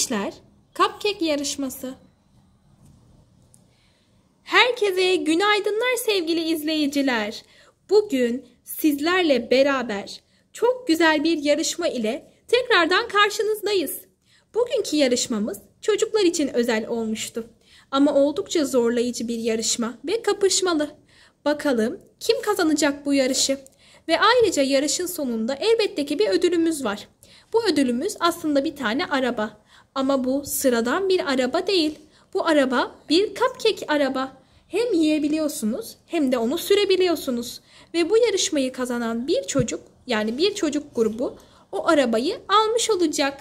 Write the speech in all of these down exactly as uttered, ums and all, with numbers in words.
Minişler Cupcake yarışması. Herkese günaydınlar sevgili izleyiciler. Bugün sizlerle beraber çok güzel bir yarışma ile tekrardan karşınızdayız. Bugünkü yarışmamız çocuklar için özel olmuştu. Ama oldukça zorlayıcı bir yarışma ve kapışmalı. Bakalım kim kazanacak bu yarışı? Ve ayrıca yarışın sonunda elbette ki bir ödülümüz var. Bu ödülümüz aslında bir tane araba. Ama bu sıradan bir araba değil. Bu araba bir cupcake araba. Hem yiyebiliyorsunuz hem de onu sürebiliyorsunuz. Ve bu yarışmayı kazanan bir çocuk, yani bir çocuk grubu o arabayı almış olacak.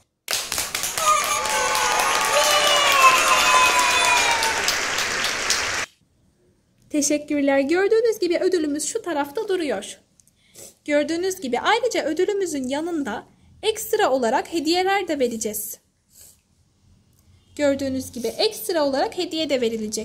Teşekkürler. Gördüğünüz gibi ödülümüz şu tarafta duruyor. Gördüğünüz gibi ayrıca ödülümüzün yanında ekstra olarak hediyeler de vereceğiz. Gördüğünüz gibi ekstra olarak hediye de verilecek.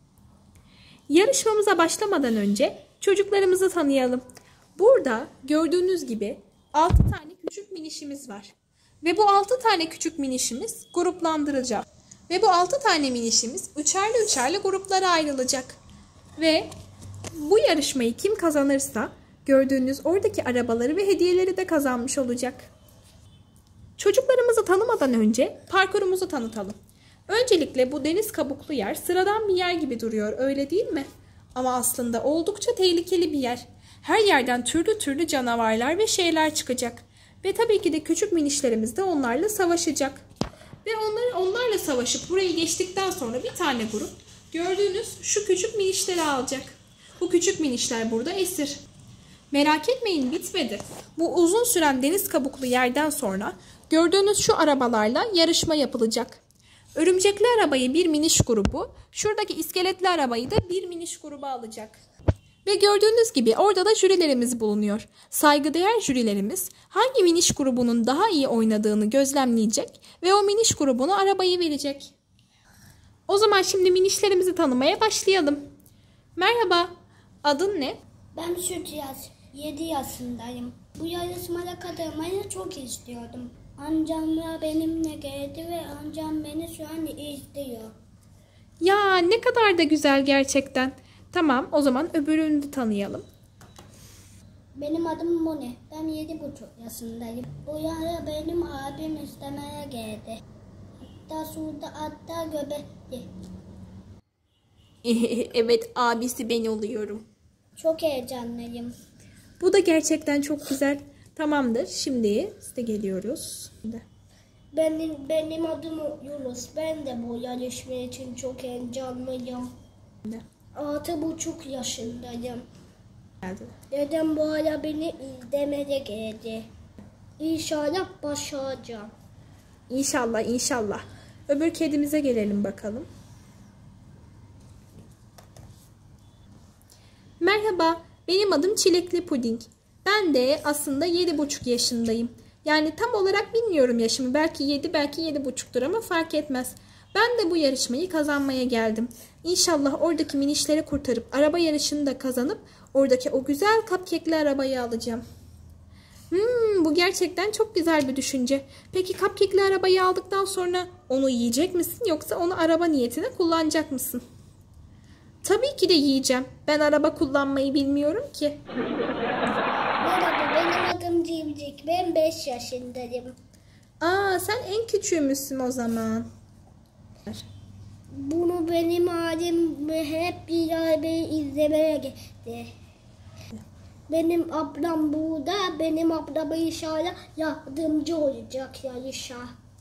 Yarışmamıza başlamadan önce çocuklarımızı tanıyalım. Burada gördüğünüz gibi altı tane küçük minişimiz var. Ve bu altı tane küçük minişimiz gruplandırılacak. Ve bu altı tane minişimiz üçerli üçerli gruplara ayrılacak. Ve bu yarışmayı kim kazanırsa gördüğünüz oradaki arabaları ve hediyeleri de kazanmış olacak. Çocuklarımızı tanımadan önce parkurumuzu tanıtalım. Öncelikle bu deniz kabuklu yer sıradan bir yer gibi duruyor, öyle değil mi? Ama aslında oldukça tehlikeli bir yer. Her yerden türlü türlü canavarlar ve şeyler çıkacak. Ve tabii ki de küçük minişlerimiz de onlarla savaşacak. Ve onları, onlarla savaşıp burayı geçtikten sonra bir tane grup gördüğünüz şu küçük minişleri alacak. Bu küçük minişler burada esir. Merak etmeyin, bitmedi. Bu uzun süren deniz kabuklu yerden sonra gördüğünüz şu arabalarla yarışma yapılacak. Örümcekli arabayı bir miniş grubu, şuradaki iskeletli arabayı da bir miniş grubu alacak. Ve gördüğünüz gibi orada da jürilerimiz bulunuyor. Saygıdeğer jürilerimiz hangi miniş grubunun daha iyi oynadığını gözlemleyecek ve o miniş grubuna arabayı verecek. O zaman şimdi minişlerimizi tanımaya başlayalım. Merhaba, adın ne? Ben Süt yaş, yedi yaşındayım. Bu yarışmada katılmayı çok istiyordum. Amcamla benimle geldi ve amcam beni şu an izliyor. Ya ne kadar da güzel gerçekten. Tamam, o zaman öbürünü de tanıyalım. Benim adım Moni. Ben yedi buçuk yaşındayım. Bu yara benim abim istemeye geldi. Hatta şurada hatta göbekli. Evet, abisi ben oluyorum. Çok heyecanlıyım. Bu da gerçekten çok güzel. Tamamdır, şimdi size geliyoruz. Benim, benim adım Yunus. Ben de bu yarışma için çok heyecanlıyım. Altı buçuk yaşındayım. Geldi. Dedem bu ara beni izlemeye geldi. İnşallah başaracağım. İnşallah, inşallah. Öbür kedimize gelelim bakalım. Merhaba, benim adım Çilekli Puding. Ben de aslında yedi buçuk yaşındayım. Yani tam olarak bilmiyorum yaşımı. Belki yedi, belki yedi buçuktur ama fark etmez. Ben de bu yarışmayı kazanmaya geldim. İnşallah oradaki minişleri kurtarıp araba yarışını da kazanıp oradaki o güzel cupcake'li arabayı alacağım. Hmm, bu gerçekten çok güzel bir düşünce. Peki cupcake'li arabayı aldıktan sonra onu yiyecek misin yoksa onu araba niyetine kullanacak mısın? Tabii ki de yiyeceğim. Ben araba kullanmayı bilmiyorum ki. Merhaba, benim adım Cimcik. Ben beş yaşındayım. Aa, sen en küçüğümüzsün o zaman. Bunu benim abim hep bir arabayı izlemeye gitti. Benim ablam burada. Benim ablama inşallah yardımcı olacak yarışa.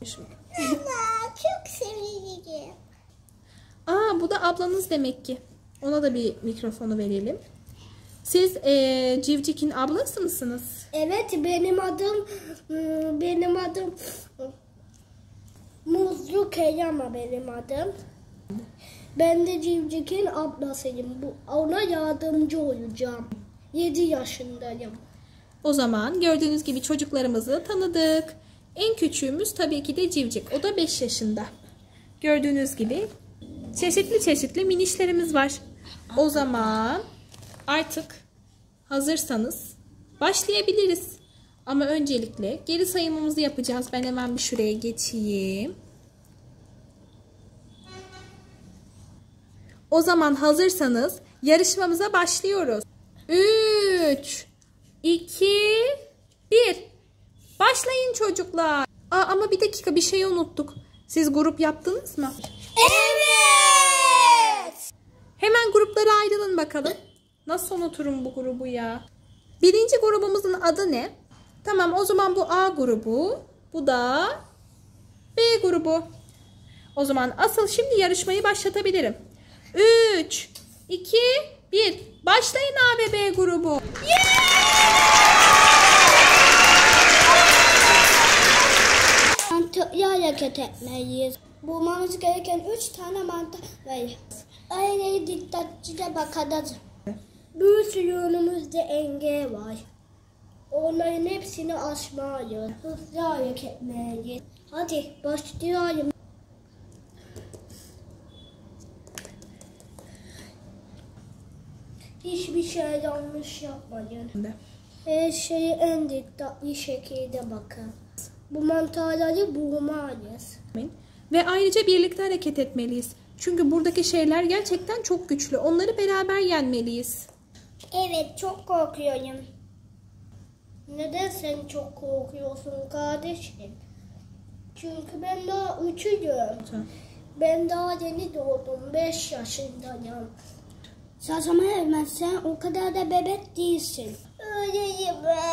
Çok seveceğim. Aa, bu da ablanız demek ki. Ona da bir mikrofonu verelim. Siz ee, Civcik'in ablası mısınız? Evet, benim adım benim adım Muzlu Keyama benim adım. Ben de Civcik'in ablasıyım. Bu, ona yardımcı olacağım. yedi yaşındayım. O zaman gördüğünüz gibi çocuklarımızı tanıdık. En küçüğümüz tabii ki de Civcik. O da beş yaşında. Gördüğünüz gibi çeşitli çeşitli minişlerimiz var. O zaman artık hazırsanız başlayabiliriz. Ama öncelikle geri sayımımızı yapacağız. Ben hemen bir şuraya geçeyim. O zaman hazırsanız yarışmamıza başlıyoruz. üç, iki, bir. Başlayın çocuklar. Aa, ama bir dakika, bir şey unuttuk. Siz grup yaptınız mı? Evet. Hemen gruplara ayrılın bakalım. Nasıl unuturum bu grubu ya? Birinci grubumuzun adı ne? Tamam, o zaman bu A grubu. Bu da B grubu. O zaman asıl şimdi yarışmayı başlatabilirim. üç, iki, bir. Başlayın A ve B grubu. Mantıklı hareket etmeliyiz. Bulmamız gereken üç tane mantık var. Aileye dikkatlice bakacağız. Bir sürü önümüzde engel var. Onların hepsini aşmalıyız. Hızlı hareket etmeliyiz. Hadi başlayalım. Hiçbir şey yanlış yapmayın. Her şeyi en dikkatli şekilde bakın. Bu mantarları bulmalıyız. Ve ayrıca birlikte hareket etmeliyiz. Çünkü buradaki şeyler gerçekten çok güçlü. Onları beraber yenmeliyiz. Evet, çok korkuyorum. Neden sen çok korkuyorsun kardeşim? Çünkü ben daha üçüncüyüm. Ben daha yeni doğdum. Beş yaşındayım. Sazama Ermen, sen o kadar da bebek değilsin. Öyleyim.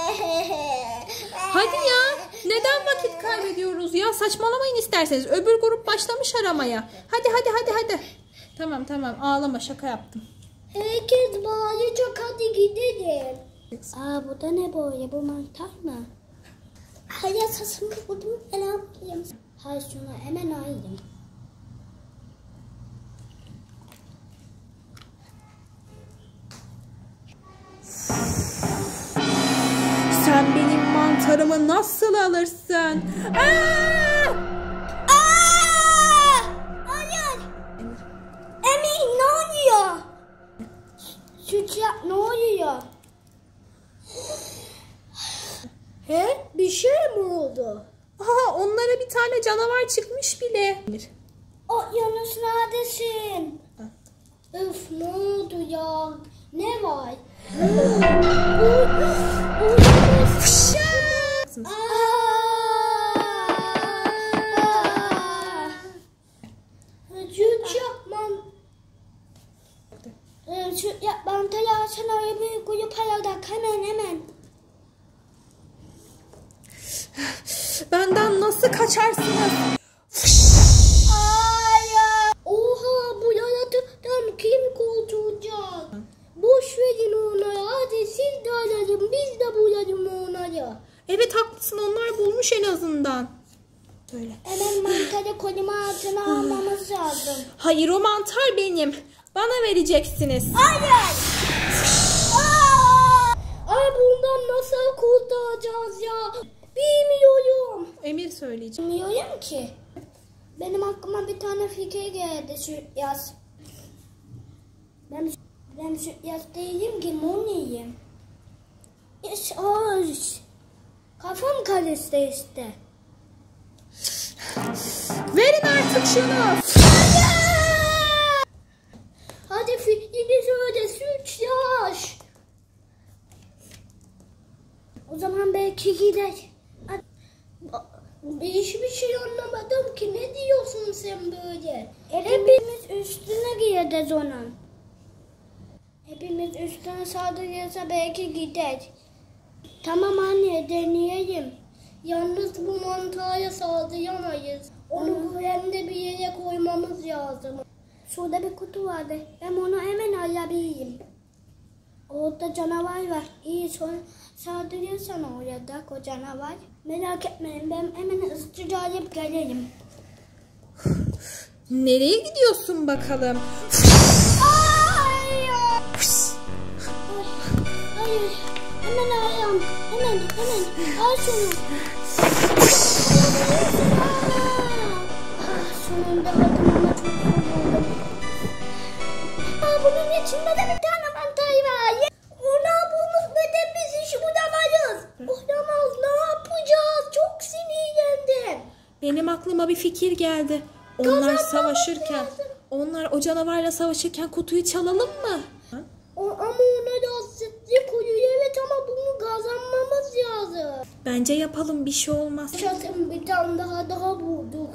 Hadi ya. Neden vakit kaybediyoruz ya? Saçmalamayın isterseniz. Öbür grup başlamış aramaya. Hadi hadi hadi hadi. Tamam tamam, ağlama, şaka yaptım. Herkes bağıracak, hadi gidelim. Aa, bu da ne böyle, bu mantar mı? Hayır, sasımı buldum, ben alayım. Hayır, şunu hemen alayım. Sen benim mantarımı nasıl alırsın? Aa! Aa! Hayır. Emin, ne oluyor? Süt yap, ne oluyor? He? Bir şey mi oldu? Aha, onlara bir tane canavar çıkmış bile. O Yunus, neredesin? Öf, ne oldu ya? Ne var? Bu, bu Yunus. Süt yapmam. Süt yapmam. Telaşın öyle bir kuyu paradak, hemen hemen. Benden nasıl kaçarsınız? Oha, bu yaratıktan kim kurtulacak? Boş verin onları, hadi siz de alalım, biz de bulalım onları. Evet, haklısın, onlar bulmuş en azından. Böyle. Hemen mantarı koluma altına almamız lazım. Hayır, o mantar benim. Bana vereceksiniz. Hayır! Aa! Ay, bundan nasıl kurtulacağız ya? Bilmiyorum. Emir söyleyeceğim. Bilmiyorum ki. Benim aklıma bir tane fikir geldi, süt yaz. Ben, ben süt yaz değilim ki, moniyim. Yes, oş. Kafam karıştı işte. Verin artık şunu. Hadi fikrini söyle, süt yaş. O zaman belki gider. Hiçbir şey anlamadım ki, ne diyorsun sen böyle? Hepimiz üstüne gideceğiz onun. Hepimiz üstüne saldırırsa belki gider. Tamam anne, deneyelim. Yalnız bu mantığa saldıramayız. Onu güvenli bir yere koymamız lazım. Şurada bir kutu vardı. Ben onu hemen alabilirim. Orada canavar var. İyi, sonra saldırırsan orada o canavar. Merak etmeyin, ben hemen hızlıca alıp gelirim. Nereye gidiyorsun bakalım? Hayır. Hayır. Hemen ayağım. Hemen hemen. Al şunu. Ah, sonunda bakın ama çok yoruldum. Aa, bunun içinde de bir tane mantar var. Ona bulmuş, neden biz hiç bulamayız? Olamaz, ne aklıma bir fikir geldi. Onlar savaşırken, onlar o canavarla savaşırken kutuyu çalalım mı? O, ama ona da asitli koyuyor. Evet ama bunu kazanmamız lazım. Bence yapalım, bir şey olmaz. Çatım bir tane daha daha bulduk.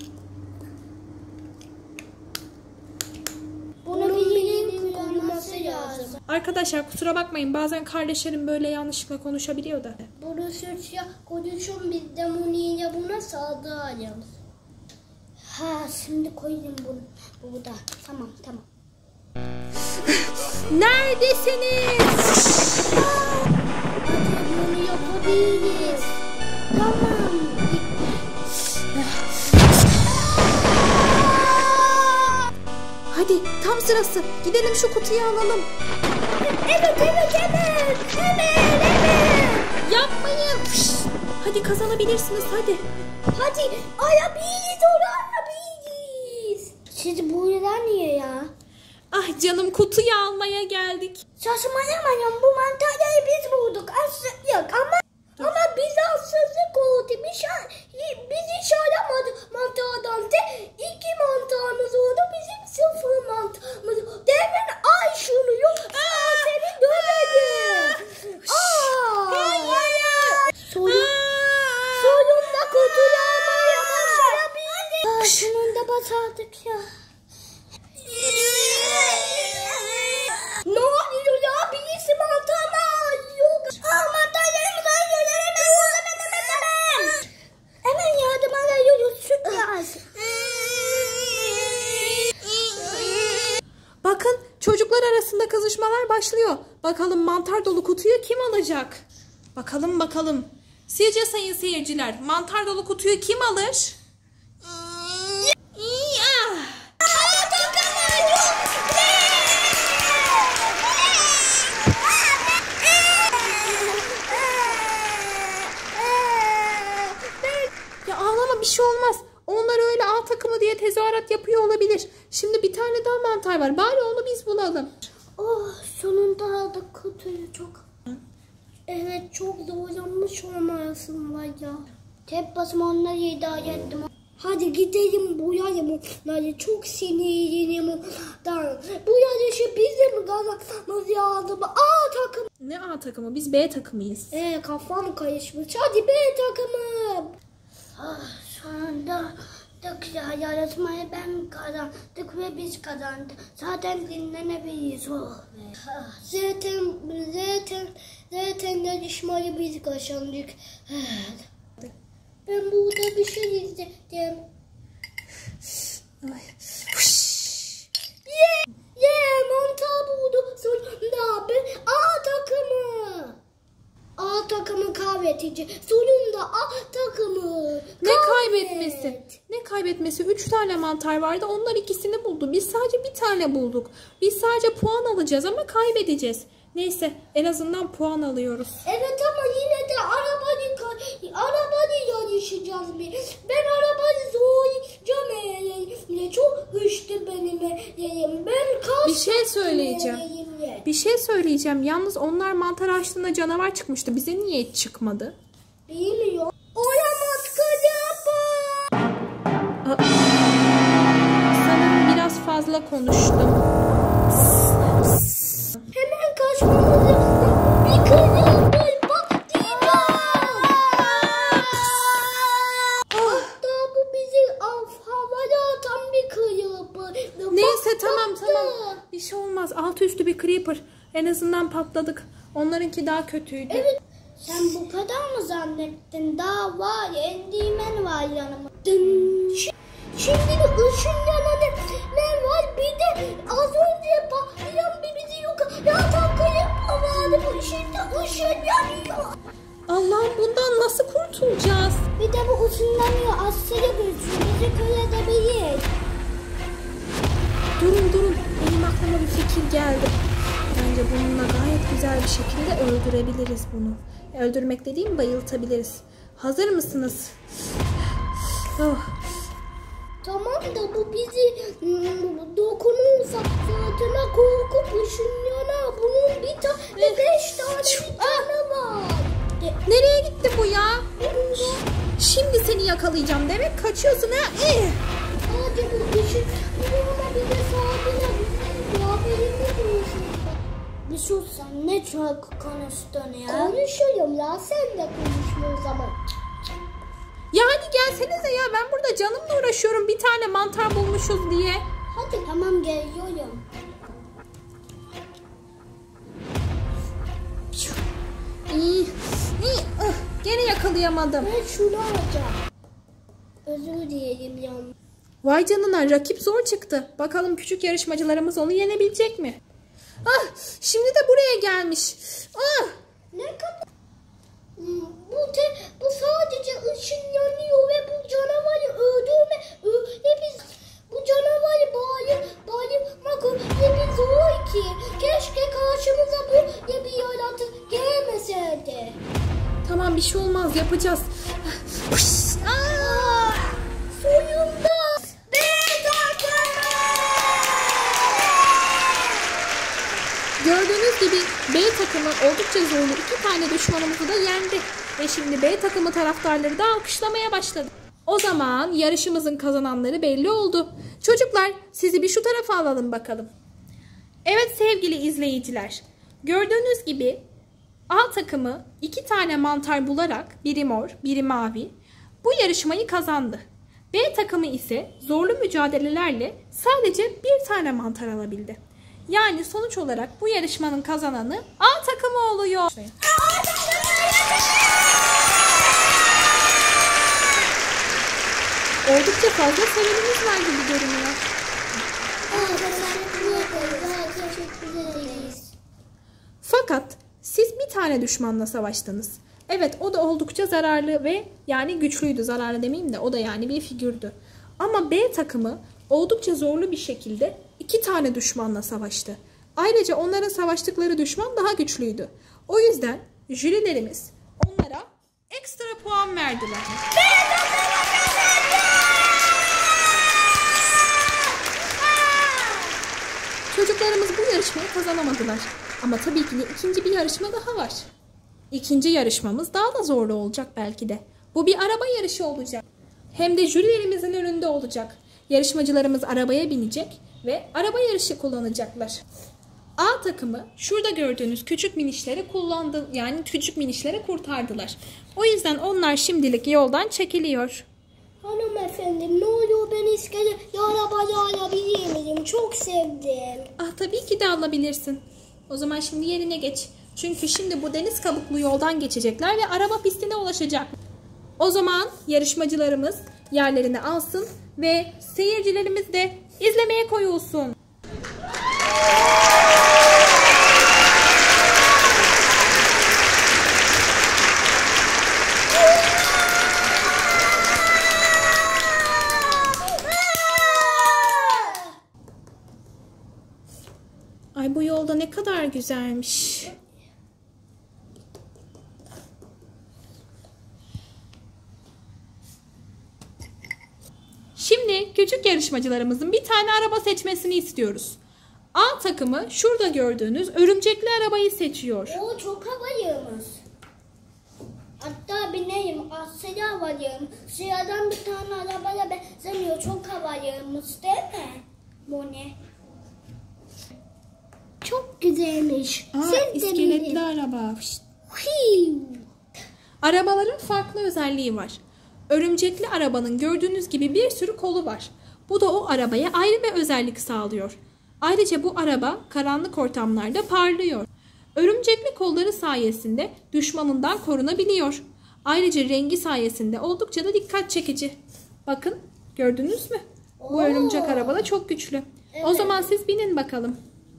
Bunu birinin koyması lazım. Arkadaşlar kusura bakmayın, bazen kardeşlerim böyle yanlışlıkla konuşabiliyor da. Bunu suçla konuşun, biz de Muni'yle buna saldıralım. Ha şimdi koyayım bunu burada. Tamam tamam. Neredesiniz? Hadi bunu yapabiliriz. Tamam. Hadi tam sırası. Gidelim şu kutuyu alalım. Evet evet evet. Evet evet. Yapmayın. Hadi kazanabilirsiniz hadi. Hadi alabiliriz onu alabiliriz. Siz burada niye ya? Ah canım, kutuyu almaya geldik. Saçmalamayın, bu mantarları biz bulduk. Aslı yok ama ama biz haksızlık oldu. Bir şey, biz hiç alamadık mantardan. De iki mantarımız oldu, bizim sıfır mantarımız. Demin ay şunu yok. Aa, seni döverim. Aa, hayır. Sorun, sonunda kutuyu almaya başarabildik. Aa, sonunda başardık ya. Ne oluyor ya? Birisi mantana yok. Aa, mantarlarımızı alıyorlar. Hemen hemen hemen hemen. Hemen yardım arıyoruz. Süt lazım. Bakın, çocuklar arasında kızışmalar başlıyor. Bakalım mantar dolu kutuyu kim alacak? Bakalım bakalım. Sizce sayın seyirciler, mantar dolu kutuyu kim alır? Ya ağlama, bir şey olmaz. Onlar öyle A takımı diye tezahürat yapıyor olabilir. Şimdi bir tane daha mantar var. Bari onu biz bulalım. Oh, sonunda aldık kutuyu çok. Evet, çok zorlanmış olmalısın var ya. Tek başıma onları idare ettim. Hadi gidelim boyayalım onları. Çok sinirliyim ondan. Bu yarışı bizim kazanmamız lazım. A takım. Ne A takımı? Biz B takımıyız. Ee, kafam karışmış. Hadi B takımı. Ah, şu anda da yarışmayı ben kazandık ve biz kazandık. Zaten dinlenebiliriz. Oh. Ah, zaten zaten zaten yarışmayı biz kazandık. Ben burada bir şey izledim. Ye, ye, mantar buldu. Sonunda ben A takımı. A takımı kaybedecek. Sonunda A takımı. Ne kaybetmesi? Ne kaybetmesi? Üç tane mantar vardı. Onlar ikisini buldu. Biz sadece bir tane bulduk. Biz sadece puan alacağız ama kaybedeceğiz. Neyse, en azından puan alıyoruz. Evet ama yine de arabayı arabayı yarışacağız biz. Ben arabayı zorlayacağım. Çok güçlü benim elim. Ben kaç Bir şey söyleyeceğim. Bir şey söyleyeceğim. Yalnız onlar mantar açtığında canavar çıkmıştı. Bize niye hiç çıkmadı? Bilmiyorum. Olamaz kızım. Sanırım biraz fazla konuştum. Hemen kaçmamız lazım. Bir kızım. Bak değil. Hatta bu bizi havada atan bir kıyıpı. Neyse tamam tamam. Bir şey olmaz. Altı üstü bir creeper. En azından patladık. Onlarınki daha kötüydü. Evet. Sen bu kadar mı zannettin? Daha var. Endimen var yanımda. Şimdi bir ışınlanan ne var? Bir de az önce patlayan bir bizi yok. Ya takayım vardı. Bu şimdi ışın yanıyor. Allah'ım, bundan nasıl kurtulacağız? Bir de bu ışınlanıyor. Aslında güçlü. Bizi kör edebilir. Durun durun. Benim aklıma bir fikir geldi. Bence bununla gayet güzel bir şekilde öldürebiliriz bunu. Öldürmek dediğim bayıltabiliriz. Hazır mısınız? Oh. Tamam da bu bizi hmm, dokunursa zaten korkup ışınlanan. Bunun bir tane beş tane bir tane var. Nereye gitti bu ya? Burada. Şimdi seni yakalayacağım demek kaçıyorsun ha. Eh. Hadi bu düşün. Buna bir de sağdına bir haberimiz olsun. Bir sus sen, ne çok konuştun ya. Konuşuyorum ya, sen de konuşma o zaman. Ya hadi gelsenize ya, ben burada canımla uğraşıyorum bir tane mantar bulmuşuz diye. Hadi tamam, geliyorum. İyi, iyi. Ah, gene yakalayamadım. Ben şunu alacağım. Özür dilerim ya. Vay canına, rakip zor çıktı. Bakalım küçük yarışmacılarımız onu yenebilecek mi? Ah, şimdi de buraya gelmiş. Ah. Ne kadar... Hmm, Bu, te, bu sadece ışınlanıyor ve bu canavarı öldürme öyle biz bu canavarı bayı bayılmak öyle bir zor ki. Keşke karşımıza böyle bir yaratık gelmeseydi. Tamam, bir şey olmaz, yapacağız. Aa, sonunda bir takım. Gördüğünüz gibi B takımı oldukça zorlu iki tane düşmanımızı da yendi. Ve şimdi B takımı taraftarları da alkışlamaya başladı. O zaman yarışımızın kazananları belli oldu. Çocuklar, sizi bir şu tarafa alalım bakalım. Evet sevgili izleyiciler, gördüğünüz gibi A takımı iki tane mantar bularak, biri mor, biri mavi, bu yarışmayı kazandı. B takımı ise zorlu mücadelelerle sadece bir tane mantar alabildi. Yani sonuç olarak bu yarışmanın kazananı A takımı oluyor. Oldukça fazla sevenimiz var gibi görünüyor. Fakat siz bir tane düşmanla savaştınız. Evet, o da oldukça zararlı ve yani güçlüydü. Zararlı demeyeyim de o da yani bir figürdü. Ama B takımı oldukça zorlu bir şekilde iki tane düşmanla savaştı. Ayrıca onların savaştıkları düşman daha güçlüydü. O yüzden jürilerimiz onlara ekstra puan verdiler. Çocuklarımız bu yarışmayı kazanamadılar. Ama tabii ki de ikinci bir yarışma daha var. İkinci yarışmamız daha da zorlu olacak belki de. Bu bir araba yarışı olacak. Hem de jürilerimizin önünde olacak. Yarışmacılarımız arabaya binecek ve araba yarışı kullanacaklar. A takımı şurada gördüğünüz küçük minişleri kullandı, yani küçük minişleri kurtardılar. O yüzden onlar şimdilik yoldan çekiliyor. Hanımefendi, ne oluyor, ben iskele arabayı alabilir miyim? Çok sevdim. Ah, tabii ki de alabilirsin. O zaman şimdi yerine geç. Çünkü şimdi bu deniz kabuklu yoldan geçecekler ve araba pistine ulaşacak. O zaman yarışmacılarımız yerlerini alsın ve seyircilerimiz de izlemeye koyulsun. Ay, bu yolda ne kadar güzelmiş. Şimdi küçük yarışmacılarımızın bir tane araba seçmesini istiyoruz. A takımı şurada gördüğünüz örümcekli arabayı seçiyor. O çok havalıymış. Hatta bineyim, aslında havalıyım. Sıradan bir tane arabaya benzemiyor, çok havalıymış değil mi? Bu ne? Çok güzelmiş. Aa, Sen iskeletli de araba. Hiu. Arabaların farklı özelliği var. Örümcekli arabanın gördüğünüz gibi bir sürü kolu var. Bu da o arabaya ayrı bir özellik sağlıyor. Ayrıca bu araba karanlık ortamlarda parlıyor. Örümcekli kolları sayesinde düşmanından korunabiliyor. Ayrıca rengi sayesinde oldukça da dikkat çekici. Bakın, gördünüz mü? Bu Oo. örümcek araba da çok güçlü. Evet. O zaman siz binin bakalım.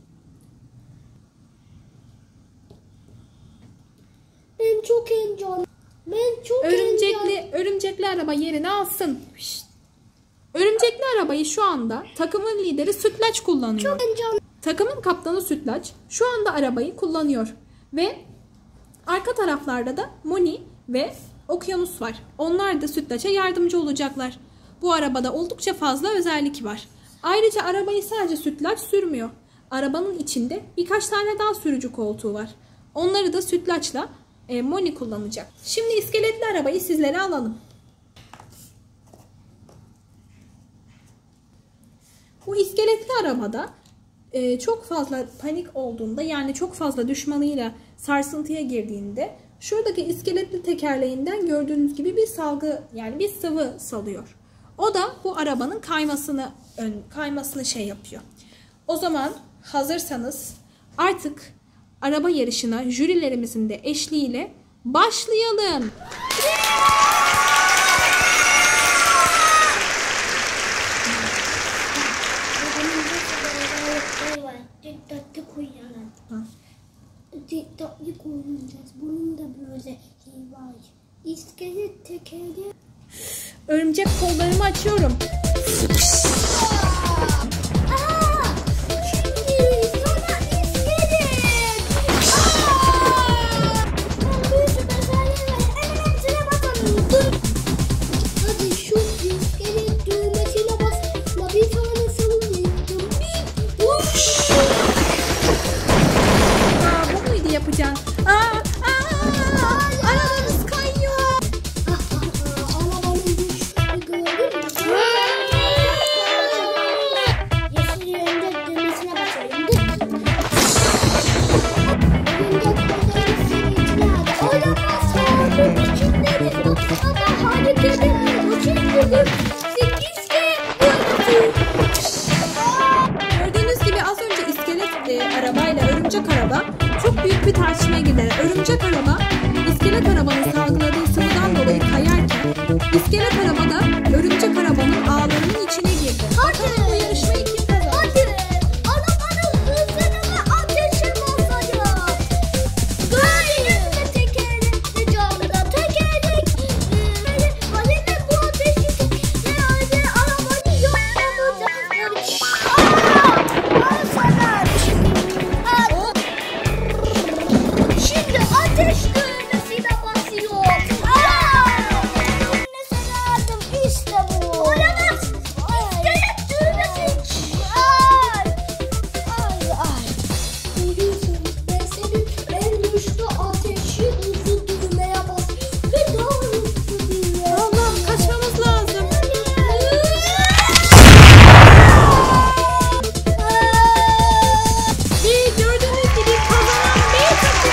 Ben çok heyecanlıyım. Ben çok Örümcekli, heyecanlıyım. örümcekli araba yerini alsın. Şişt. Örümcekli arabayı şu anda takımın lideri Sütlaç kullanıyor. Çok heyecanlıyım. Takımın kaptanı Sütlaç şu anda arabayı kullanıyor. Ve arka taraflarda da Moni ve Okyanus var. Onlar da Sütlaç'a yardımcı olacaklar. Bu arabada oldukça fazla özellik var. Ayrıca arabayı sadece Sütlaç sürmüyor. Arabanın içinde birkaç tane daha sürücü koltuğu var. Onları da Sütlaç'la e, Moni kullanacak. Şimdi iskeletli arabayı sizlere alalım. Bu iskeletli arabada e, çok fazla panik olduğunda, yani çok fazla düşmanıyla sarsıntıya girdiğinde şuradaki iskeletli tekerleğinden gördüğünüz gibi bir salgı, yani bir sıvı salıyor. O da bu arabanın kaymasını ön, kaymasını şey yapıyor. O zaman hazırsanız artık araba yarışına jürilerimizin de eşliğiyle başlayalım. Dikkatli koyalım. Dikkatli koyacağız. Bunun da böyle şey var. İskelet tekeri. Örümcek kollarımı açıyorum. Yapacaksın. Aa, aa, arabamız kayıyor. Arabanın düştüğünü gördün mü? Yeşil yönde düğmesine basıyorum. Örümcek kolları sevincine aldı. Olamaz. Onun içindedir. Ama harikadır. O çekildir. Sekiz kere Gördüğünüz gibi az önce iskelet e, arabayla örümcek araba çok büyük bir tartışmaya girdiler. Örümcek araba iskelet arabanın salgıladığı sıvıdan dolayı kayarken iskelet araba da örümcek arabanın ağlarının içine girdi. Bakalım bu yarışmayı kim kazandı? Hadi. Arabanın hızını ateşe basacağım. Gördünüz mü tekerlekli camda? Tekerlek. Halime bu ateşi tekerleğe arabanı yollayacağız. Aaa! Al sana. Şimdi ateş düğmesine basıyor. Aaa! Düğmesine aldım. İşte bu. Olamaz. İskelet düğmesi. Ay. Ay ay. Görüyorsunuz ben senin en güçlü ateşi hızlı düğmeye bas. Ve daha hızlı düğmeye. Allah'ım kaçmamız lazım. Ve gördüğünüz gibi kazanan bir takım.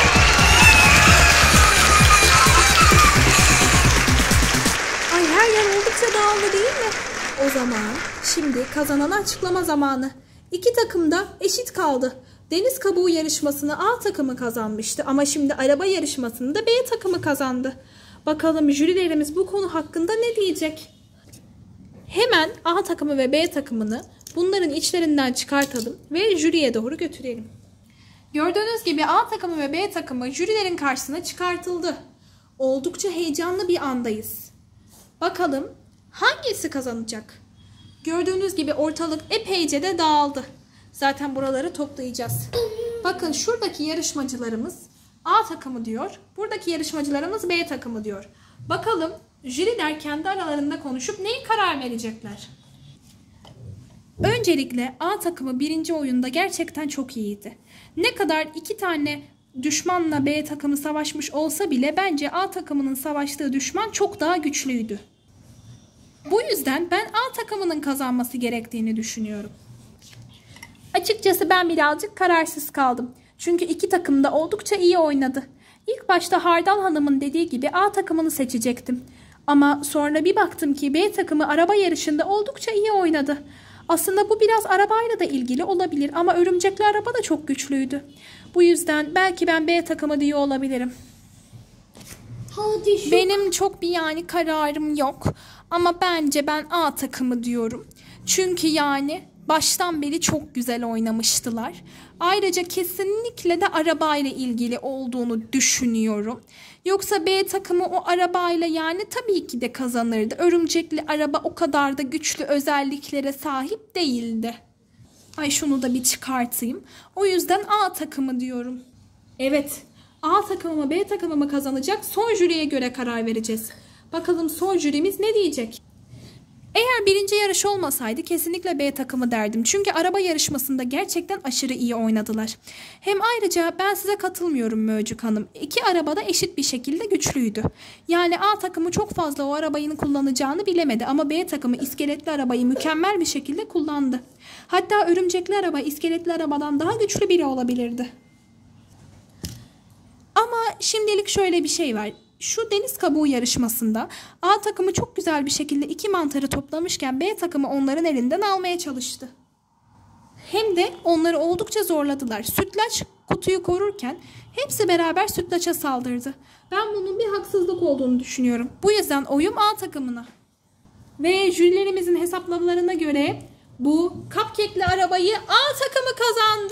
Ay her yer oldukça dağıldı değil mi? O zaman şimdi kazananı açıklama zamanı. İki takım da eşit kaldı. Deniz kabuğu yarışmasını A takımı kazanmıştı ama şimdi araba yarışmasını da B takımı kazandı. Bakalım jürilerimiz bu konu hakkında ne diyecek? Hemen A takımı ve B takımını bunların içlerinden çıkartalım ve jüriye doğru götürelim. Gördüğünüz gibi A takımı ve B takımı jürilerin karşısına çıkartıldı. Oldukça heyecanlı bir andayız. Bakalım hangisi kazanacak? Gördüğünüz gibi ortalık epeyce de dağıldı. Zaten buraları toplayacağız. Bakın şuradaki yarışmacılarımız A takımı diyor. Buradaki yarışmacılarımız B takımı diyor. Bakalım jüriler kendi aralarında konuşup neyi karar verecekler? Öncelikle A takımı birinci oyunda gerçekten çok iyiydi. Ne kadar iki tane düşmanla B takımı savaşmış olsa bile bence A takımının savaştığı düşman çok daha güçlüydü. Bu yüzden ben A takımının kazanması gerektiğini düşünüyorum. Açıkçası ben birazcık kararsız kaldım. Çünkü iki takım da oldukça iyi oynadı. İlk başta Hardal Hanım'ın dediği gibi A takımını seçecektim. Ama sonra bir baktım ki B takımı araba yarışında oldukça iyi oynadı. Aslında bu biraz arabayla da ilgili olabilir ama örümcekli araba da çok güçlüydü. Bu yüzden belki ben B takımı diye olabilirim. Hadi şu... Benim çok bir yani kararım yok. Ama bence ben A takımı diyorum. Çünkü yani baştan beri çok güzel oynamıştılar. Ayrıca kesinlikle de arabayla ilgili olduğunu düşünüyorum. Yoksa B takımı o arabayla yani tabii ki de kazanırdı. Örümcekli araba o kadar da güçlü özelliklere sahip değildi. Ay şunu da bir çıkartayım. O yüzden A takımı diyorum. Evet, A takımı mı B takımı mı kazanacak? Son jüriye göre karar vereceğiz. Bakalım son jürimiz ne diyecek? Eğer birinci yarış olmasaydı kesinlikle B takımı derdim. Çünkü araba yarışmasında gerçekten aşırı iyi oynadılar. Hem ayrıca ben size katılmıyorum Mövcük Hanım. İki araba da eşit bir şekilde güçlüydü. Yani A takımı çok fazla o arabayı kullanacağını bilemedi. Ama B takımı iskeletli arabayı mükemmel bir şekilde kullandı. Hatta örümcekli araba iskeletli arabadan daha güçlü biri olabilirdi. Ama şimdilik şöyle bir şey var. Şu deniz kabuğu yarışmasında A takımı çok güzel bir şekilde iki mantarı toplamışken B takımı onların elinden almaya çalıştı. Hem de onları oldukça zorladılar. Sütlaç kutuyu korurken hepsi beraber sütlaça saldırdı. Ben bunun bir haksızlık olduğunu düşünüyorum. Bu yüzden oyum A takımına. Ve jürilerimizin hesaplamalarına göre bu cupcake'li arabayı A takımı kazandı.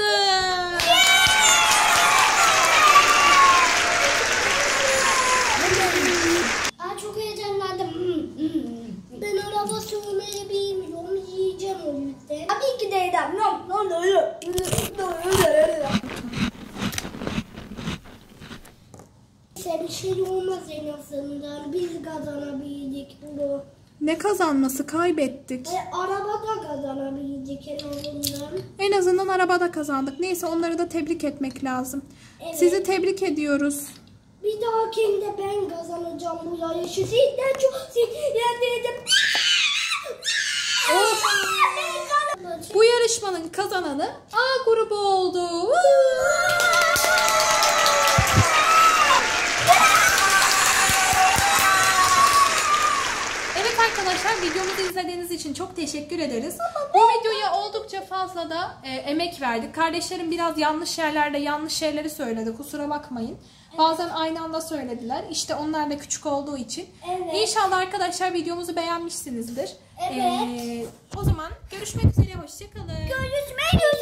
Aa, çok heyecanlandım. Ben araba sürmeyi bilmiyorum. Yiyeceğim o yüzden. Tabii ki de edem. Bir şey olmaz en azından. Biz kazanabildik bunu. Ne kazanması? Kaybettik. E, arabada kazanabildik en azından. En azından arabada kazandık. Neyse onları da tebrik etmek lazım. Evet. Sizi tebrik ediyoruz. Bir dahakinde ben kazanacağım bu yarışı. Sizden çok sinirlendim. Bu yarışmanın kazananı A grubu oldu. Evet arkadaşlar, videomuzu izlediğiniz için çok teşekkür ederiz. Bu videoya oldukça fazla da e, emek verdik. Kardeşlerim biraz yanlış yerlerde yanlış şeyleri söyledi. Kusura bakmayın. Bazen aynı anda söylediler. İşte onlar da küçük olduğu için. Evet. İnşallah arkadaşlar videomuzu beğenmişsinizdir. Evet. Ee, o zaman görüşmek üzere. Hoşçakalın. Görüşmek üzere.